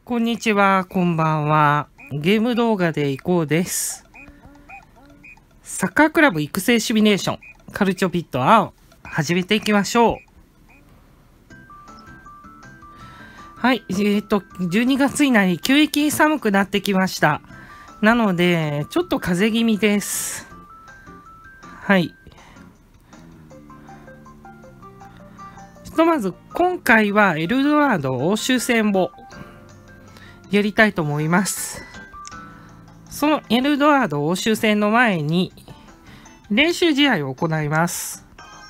こんにちは、こんばんは。ゲーム動画で行こうです。サッカークラブ育成シミュレーション、カルチョビット青、始めていきましょう。はい、12月になり、急激に寒くなってきました。なので、ちょっと風邪気味です。はい。ひとまず、今回はエルドラード欧州戦をやりたいと思います。そのエルドラード欧州戦の前に練習試合を行います。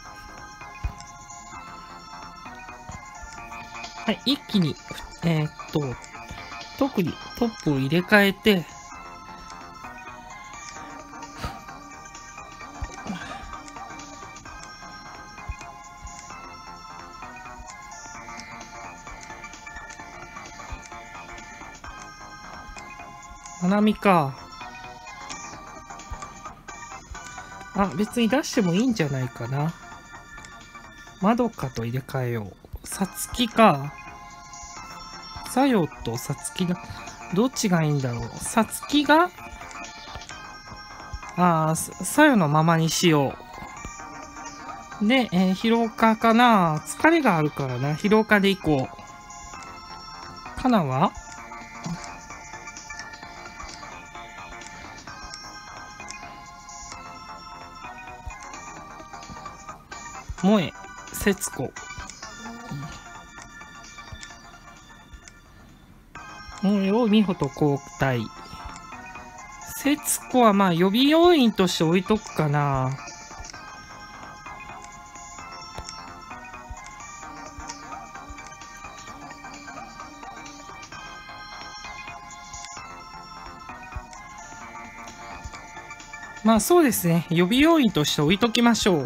はい、一気に特にトップを入れ替えて花見か。あ、別に出してもいいんじゃないかな。まどかと入れ替えよう。さつきか。さよとさつきだ。どっちがいいんだろう。さつきがさよのままにしよう。で、広岡かな。疲れがあるからな。広岡で行こう。かなは萌え、節子。萌えを美穂と交代。節子はまあ予備要員として置いとくかな。まあそうですね。予備要員として置いときましょう。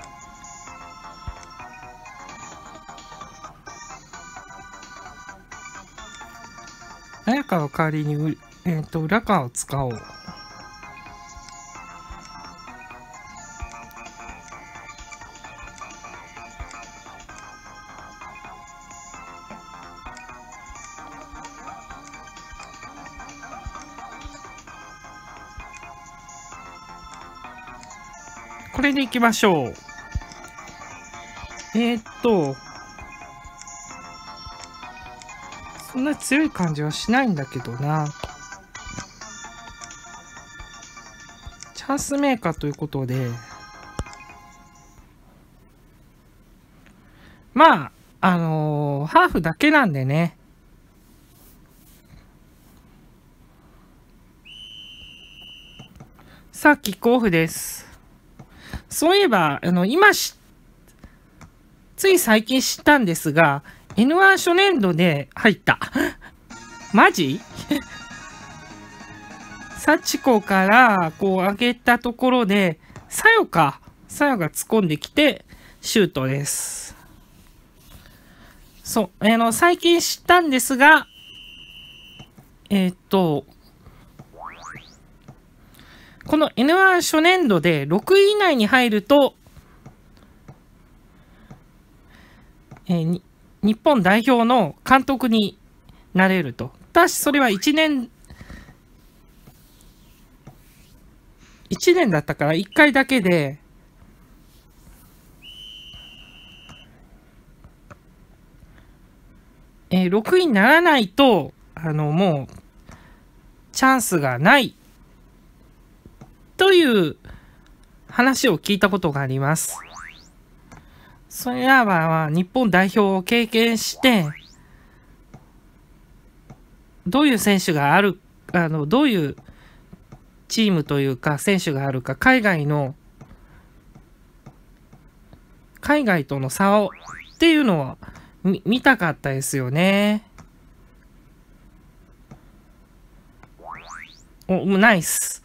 綾香の代わりに、浦川を使おう。これでいきましょう。そんな強い感じはしないんだけどな。チャンスメーカーということで、まあ、ハーフだけなんでね。さあ、キックオフです。そういえば、つい最近知ったんですが、N1 初年度で入った。マジ幸子からこう上げたところで、さよが突っ込んできて、シュートです。そう、最近知ったんですが、この N1 初年度で6位以内に入ると、日本代表の監督になれると。ただしそれは1年だったから1回だけで、6位にならないと、もう、チャンスがないという話を聞いたことがあります。それらは日本代表を経験して、どういう選手がある、どういうチームというか選手があるか、海外との差をっていうのは見たかったですよね。ナイス。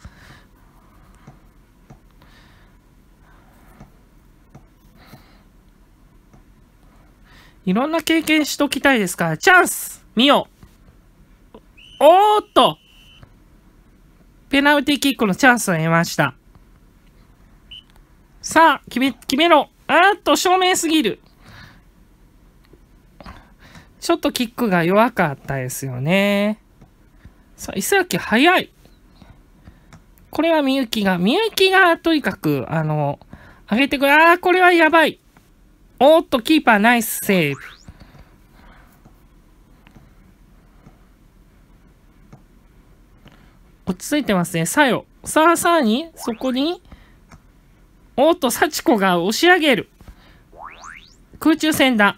いろんな経験しときたいですから、チャンス見よう。おーっとペナルティーキックのチャンスを得ました。さあ、決めろ。正面すぎる。 ちょっとキックが弱かったですよね。さあ、伊勢崎早い。これはみゆきがとにかく、上げてくれ。ああ、これはやばい。おーっと、キーパーナイスセーブ。落ち着いてますね。さよ。さあに、そこに、おーっと、幸子が押し上げる。空中戦だ。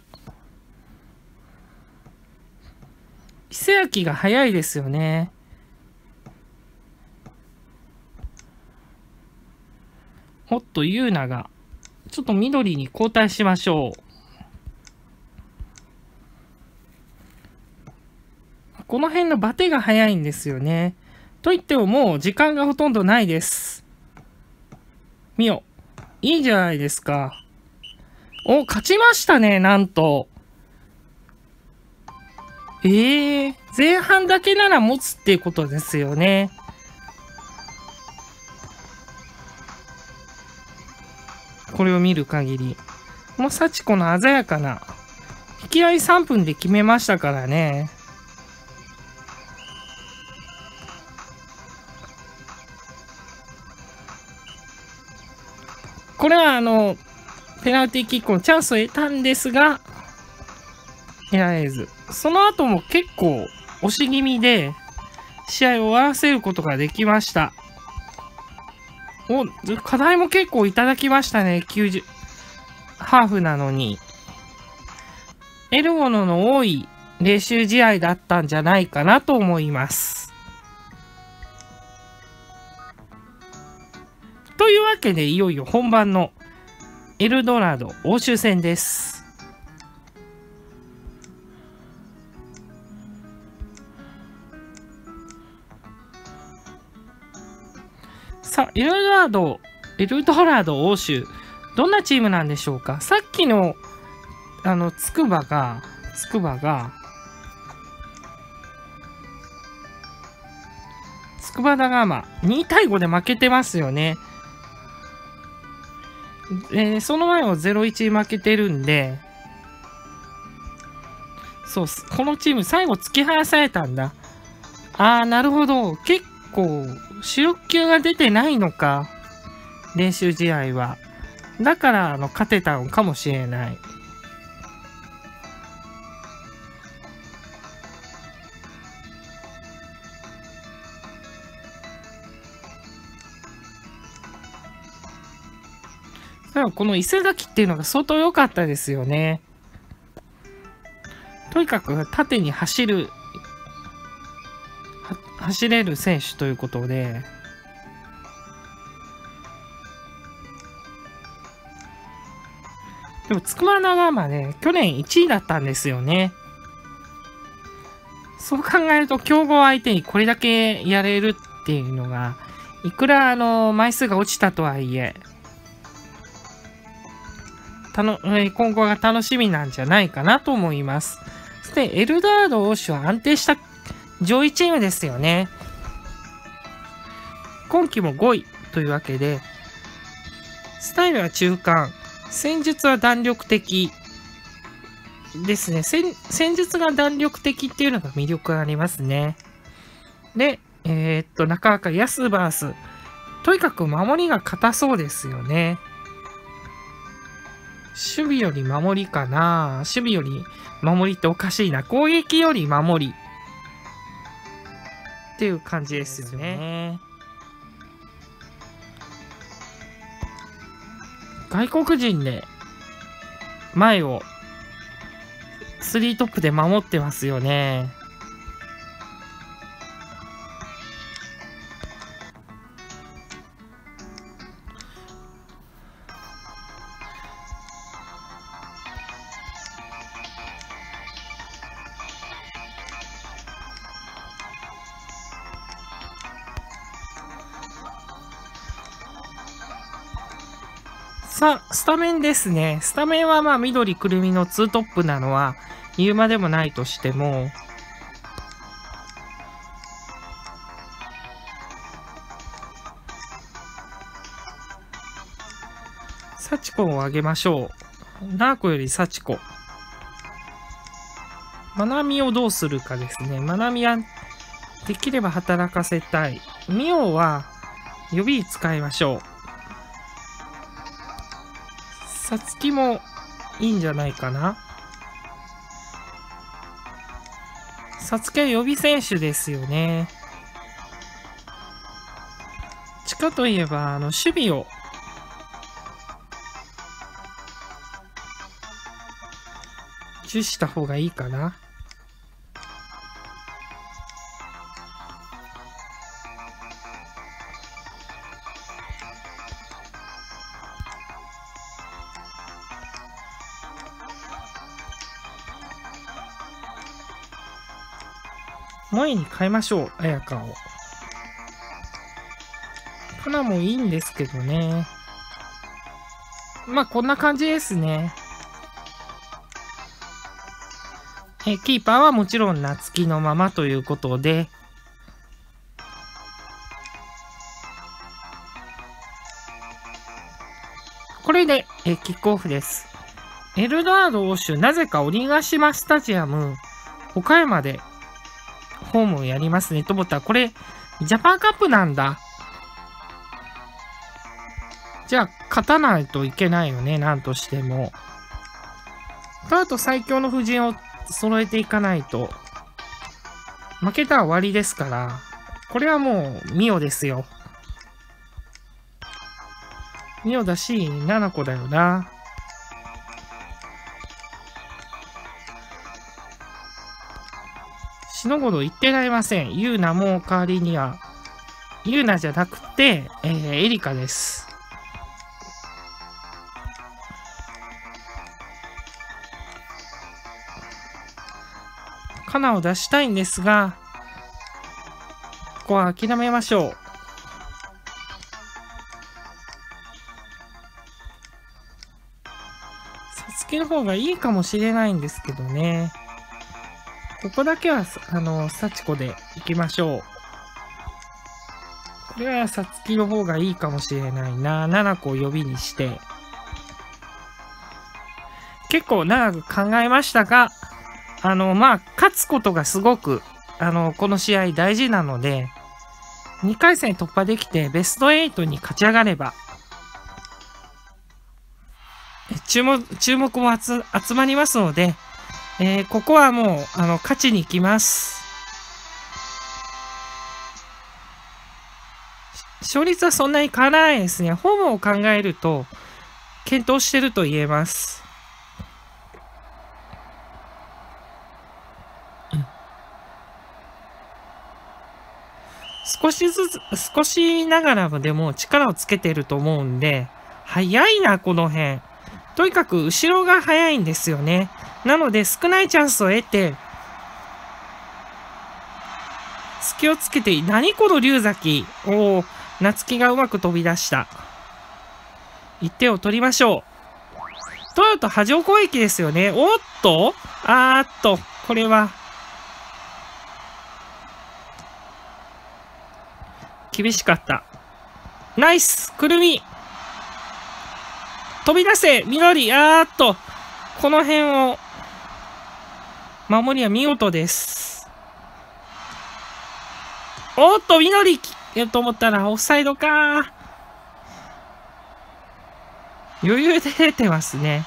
伊勢崎が早いですよね。おっと、ゆうなが、ちょっと緑に交代しましょう。この辺のバテが早いんですよね。と言ってももう時間がほとんどないです。みよ、いいじゃないですか。お、勝ちましたね、なんと。前半だけなら持つっていうことですよね。これを見る限り。もう幸子の鮮やかな。引き合い3分で決めましたからね。これはペナルティーキックのチャンスを得たんですが、得られず。その後も結構押し気味で試合を終わらせることができました。課題も結構いただきましたね。90、ハーフなのに。得るものの多い練習試合だったんじゃないかなと思います。というわけで、いよいよ本番のエルドラド欧州戦です。さあ、エルドラド欧州、どんなチームなんでしょうか。さっきの、筑波が、筑波大が2対5で負けてますよね。その前を 0-1 負けてるんで、そうっす。このチーム最後突き放されたんだ。なるほど。結構、主力級が出てないのか。練習試合は。だから、勝てたのかもしれない。この伊勢崎っていうのが相当良かったですよね。とにかく縦に走れる選手ということで、でも筑波大がね、去年1位だったんですよね。そう考えると強豪相手にこれだけやれるっていうのが、いくら枚数が落ちたとはいえ、今後が楽しみなんじゃないかなと思います。そしてエルドラド欧州は安定した上位チームですよね。今季も5位というわけで、スタイルは中間、戦術は弾力的ですね。戦術が弾力的っていうのが魅力がありますね。で、なかなかヤスバース、とにかく守りが硬そうですよね。守備より守りかな。守備より守りっておかしいな。攻撃より守りっていう感じですよね。外国人で前を3トップで守ってますよね。さあ、スタメンですね。スタメンは緑くるみの2トップなのは言うまでもないとしても、幸子を上げましょう。ナーコより幸子。 まなみをどうするかですね。まなみはできれば働かせたい。みおは予備使いましょう。さつきもいいんじゃないかな。さつきは予備選手ですよね。地下といえば守備を重視した方がいいかな。萌に変えましょう、綾香を。かなもいいんですけどね。まあ、こんな感じですね。キーパーはもちろん夏希のままということで、これでキックオフです。エルドアード欧州、なぜか鬼ヶ島スタジアム、岡山でホームをやりますねと思ったら、これ、ジャパンカップなんだ。じゃあ、勝たないといけないよね、なんとしても。とあと最強の布陣を揃えていかないと、負けたら終わりですから、これはもう、ミオですよ。ミオだし、7個だよな。篠五郎言ってられません。ユーナも代わりには、ユーナじゃなくて、エリカです。カナを出したいんですが、ここは諦めましょう。さつきの方がいいかもしれないんですけどね。ここだけは、幸子で行きましょう。これはさつきの方がいいかもしれないな。7個を予備にして。結構長く考えましたが、まあ、勝つことがすごく、この試合大事なので、2回戦突破できてベスト8に勝ち上がれば、注目も集まりますので、ここはもう、勝ちに行きます。勝率はそんなに変わらないですね。ホームを考えると、検討してると言えます。少しながらでも力をつけてると思うんで、早いな、この辺。とにかく後ろが早いんですよね。なので少ないチャンスを得て、隙をつけて、何この龍崎。おお、夏希がうまく飛び出した。1点を取りましょう。となると波状攻撃ですよね。おっとこれは。厳しかった。ナイスくるみ飛び出せ緑この辺を、守りは見事です。おっと、緑と思ったらオフサイドか。余裕で出てますね。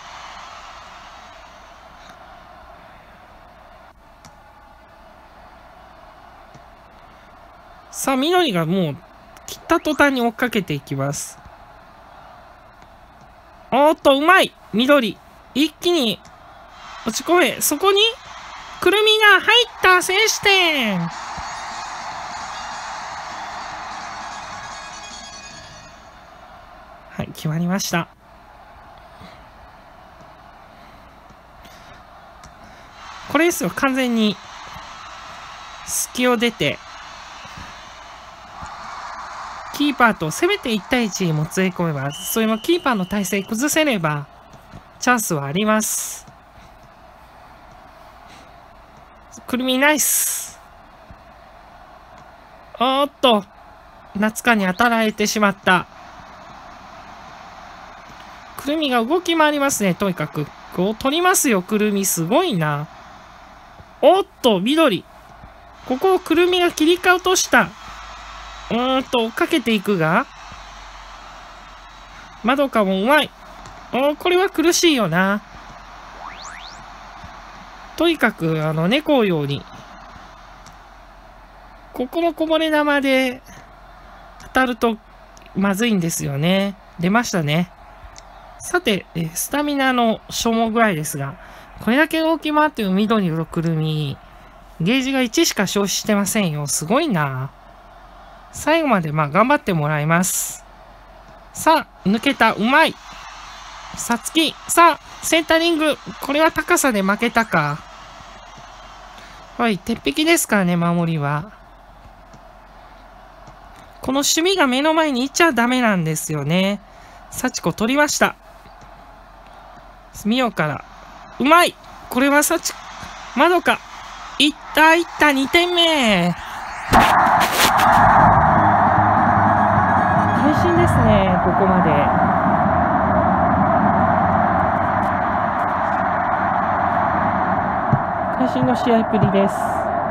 さあ、緑がもう、切った途端に追っかけていきます。おっと、うまい緑一気に落ち込め。そこに、くるみが入った先取点。はい、決まりました。これですよ、完全に、隙を出て、キーパーとせめて1対1にもつれ込めば、それもキーパーの体勢崩せれば、チャンスはあります。くるみナイス。おっと、夏香に当たられてしまった。くるみが動き回りますね、とにかく。こう取りますよ、くるみ。すごいな。 おっと、緑。ここをくるみが切り落とした。追っかけていくが、まどかもうまい。これは苦しいよな。とにかく、猫ように。ここのこぼれ球で当たるとまずいんですよね。出ましたね。さて、スタミナの消耗具合ですが、これだけ動き回ってる緑のくるみ、ゲージが1しか消費してませんよ。すごいな。最後まで頑張ってもらいます。さあ、抜けた。うまい。さつき。さあ、センタリング。これは高さで負けたか。はい、鉄壁ですからね、守りは。この守備が目の前にいっちゃダメなんですよね。幸子取りました。みおから。うまい。これはまどか。いった、2点目。会心ですね、ここまで。会心の試合っぷりです。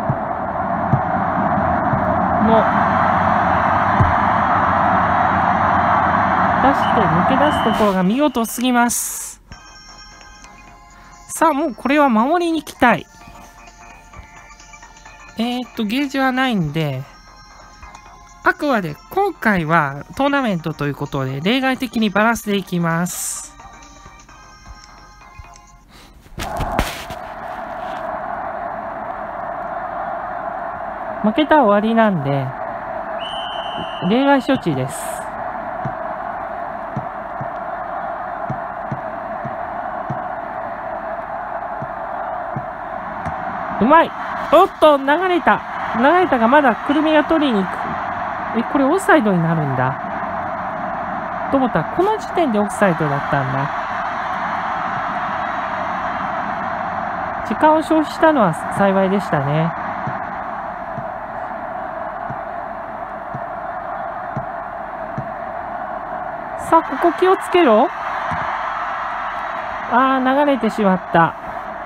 抜け出すところが見事すぎます。さあ、もうこれは守りに来たい。ゲージはないんで、あくまで今回はトーナメントということで、例外的にバランスでいきます。負けたら終わりなんで、例外処置です。うまい。おっと、流れたがまだくるみが取りに行く。これオフサイドになるんだ。と思ったら、この時点でオフサイドだったんだ。時間を消費したのは幸いでしたね。さあ、ここ気をつけろ。流れてしまった。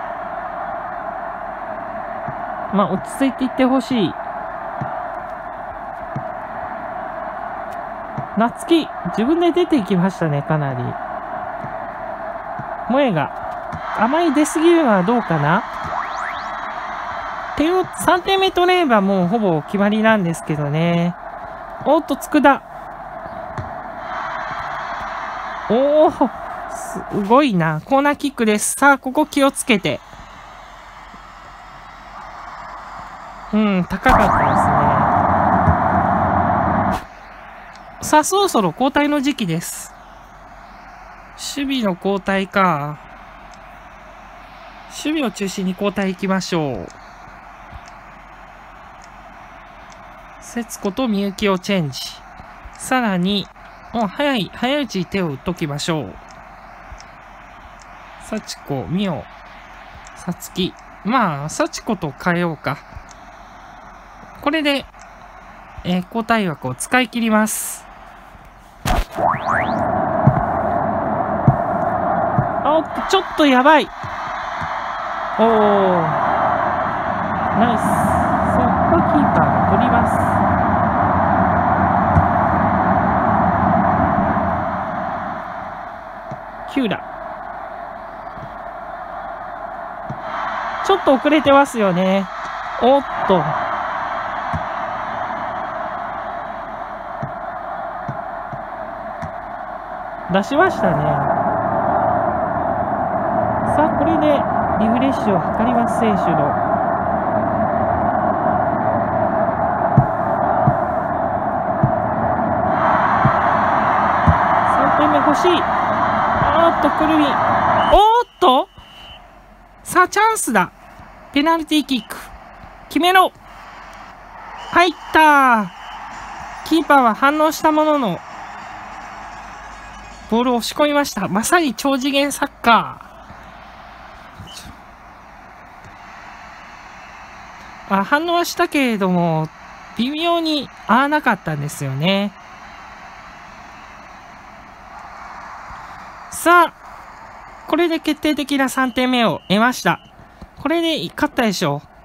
落ち着いていってほしい。夏希、自分で出ていきましたね、かなり。萌えが、あまり出すぎるのはどうかな。3点目取れればもうほぼ決まりなんですけどね。おっと、佃。おー、すごいな。コーナーキックです。さあ、ここ気をつけて。高かったですね。さあ、そろそろ交代の時期です。守備の交代か。守備を中心に交代いきましょう。節子とみゆきをチェンジ。さらに、早いうちに手を打っときましょう。幸子、みお、さつき。幸子と変えようか。これで、交代枠を使い切ります。ちょっとやばい。ナイス。さあ、これキーパーが取ります。キューラ。ちょっと遅れてますよね。おっと。出しましたね。さあ、これでリフレッシュを図ります、選手の。3点目欲しい。くるみ。さあ、チャンスだ。ペナルティーキック。決めろ。入った。キーパーは反応したものの、ボールを押し込みました。まさに超次元サッカー。反応はしたけれども、微妙に合わなかったんですよね。さあ、これで決定的な3点目を得ました。これで勝ったでしょう。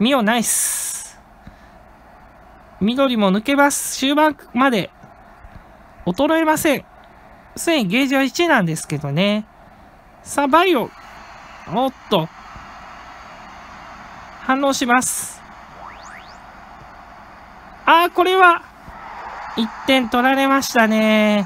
ミオナイス。緑も抜けます。終盤まで衰えません。すでにゲージは1なんですけどね。さあ、バイオ。おっと。反応します。ああ、これは、1点取られましたね。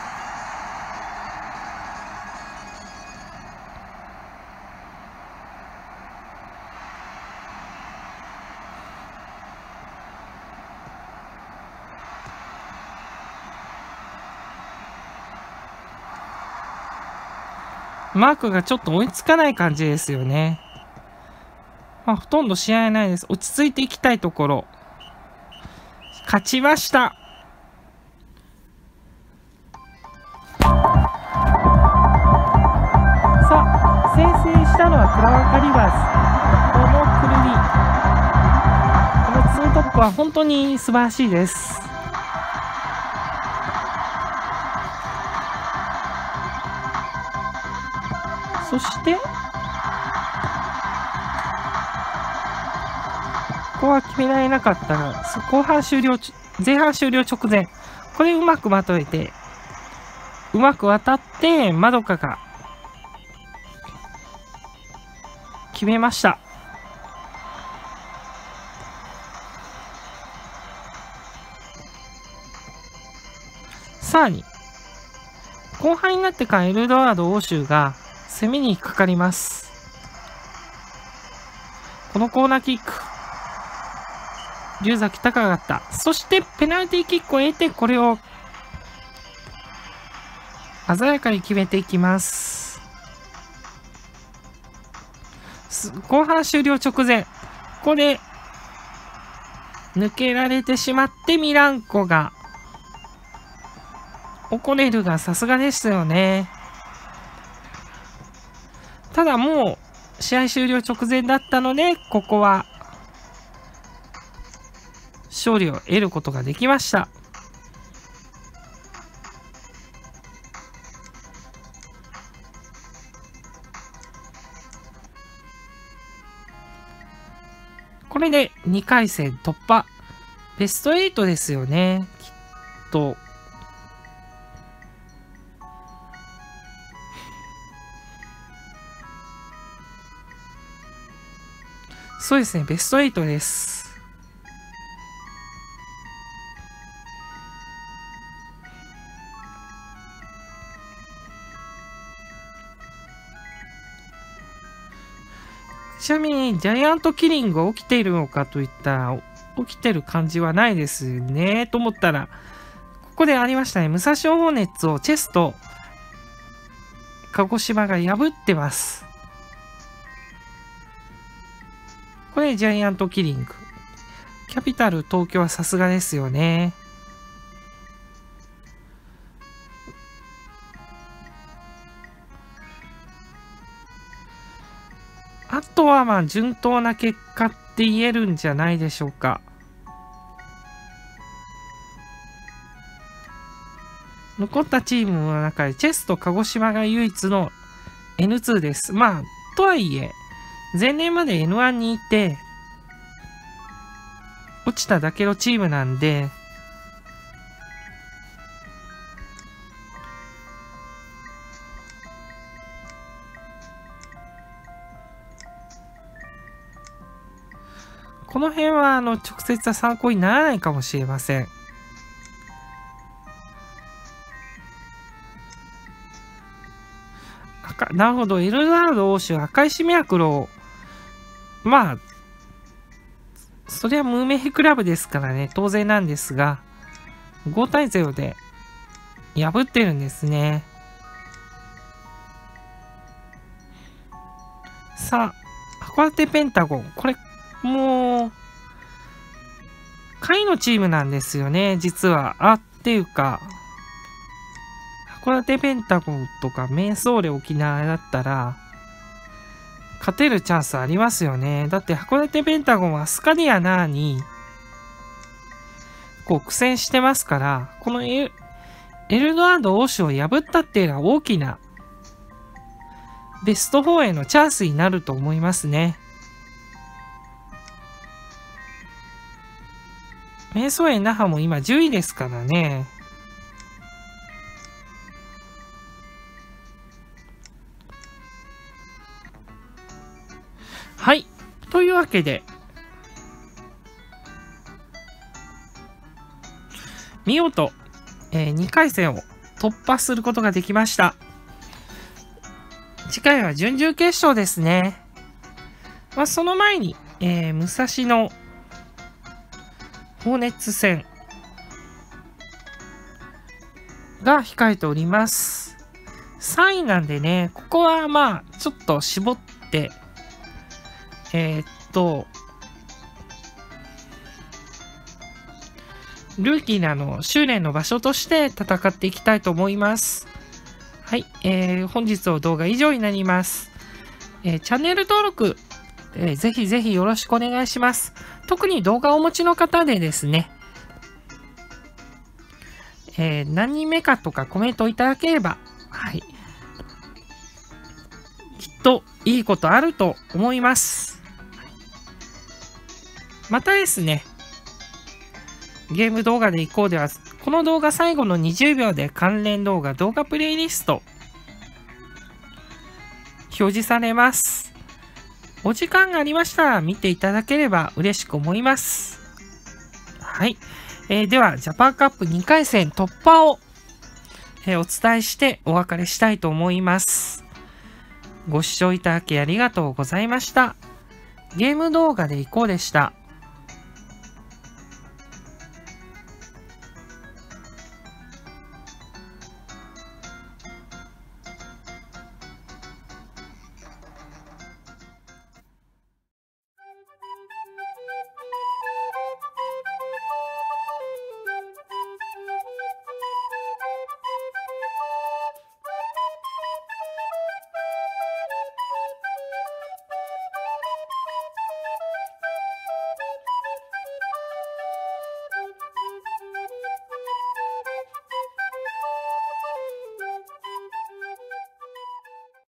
マークがちょっと追いつかない感じですよね。まあ、ほとんど試合ないです。落ち着いていきたいところ。勝ちました。さあ、先制したのはクラワカリバーズ。このくるり。この2トップは本当に素晴らしいです。そしてここは決められなかったが、後半終了、前半終了直前、これうまくまとめて、うまく渡って、まどかが決めました。さらに、後半になってからエルドラード欧州が攻めにかかります。このコーナーキック。龍崎高かった。そしてペナルティーキックを得て、これを鮮やかに決めていきます。後半終了直前、ここで抜けられてしまってミランコが、オコネルがさすがですよね。ただもう試合終了直前だったので、ここは勝利を得ることができました。これで2回戦突破。ベスト8ですよね、きっと。そうですね、ベスト8です。ちなみにジャイアントキリングが起きているのかといったら起きてる感じはないですねと思ったら、ここでありましたね。武蔵野ホーネッツをチェスと鹿児島が破ってます。これジャイアントキリング。キャピタル東京はさすがですよね。あとはまあ順当な結果って言えるんじゃないでしょうか。残ったチームの中でチェスと鹿児島が唯一の N2 です。まあとはいえ前年まで N1 にいて落ちただけのチームなんで、この辺は直接は参考にならないかもしれません。なるほど、エルドラード欧州赤石ミラクルを、まあそりゃ無名クラブですからね、当然なんですが、5対0で破ってるんですね。さあ、函館ペンタゴン。これ、もう、下位のチームなんですよね、実は。っていうか、函館ペンタゴンとかメンソーレ沖縄だったら、勝てるチャンスありますよね。だって函館ペンタゴンはスカディアナーにこう苦戦してますから、このエルドラード欧州を破ったっていうのは大きなベスト4へのチャンスになると思いますね。 瞑想園那覇も今10位ですからね。はい。というわけで、見事、2回戦を突破することができました。次回は準々決勝ですね。まあ、その前に、武蔵野ホーネッツ戦が控えております。3位なんでね、ここはまあ、ちょっと絞って、ルーキーの修練の場所として戦っていきたいと思います。はい、本日の動画以上になります。チャンネル登録、ぜひぜひよろしくお願いします。特に動画をお持ちの方でですね、何人目かとかコメントいただければ、はい、きっといいことあると思います。またですね、ゲーム動画でいこうでは、この動画最後の20秒で関連動画、動画プレイリスト表示されます。お時間がありましたら見ていただければ嬉しく思います。はい。では、ジャパンカップ2回戦突破を、お伝えしてお別れしたいと思います。ご視聴いただきありがとうございました。ゲーム動画でいこうでした。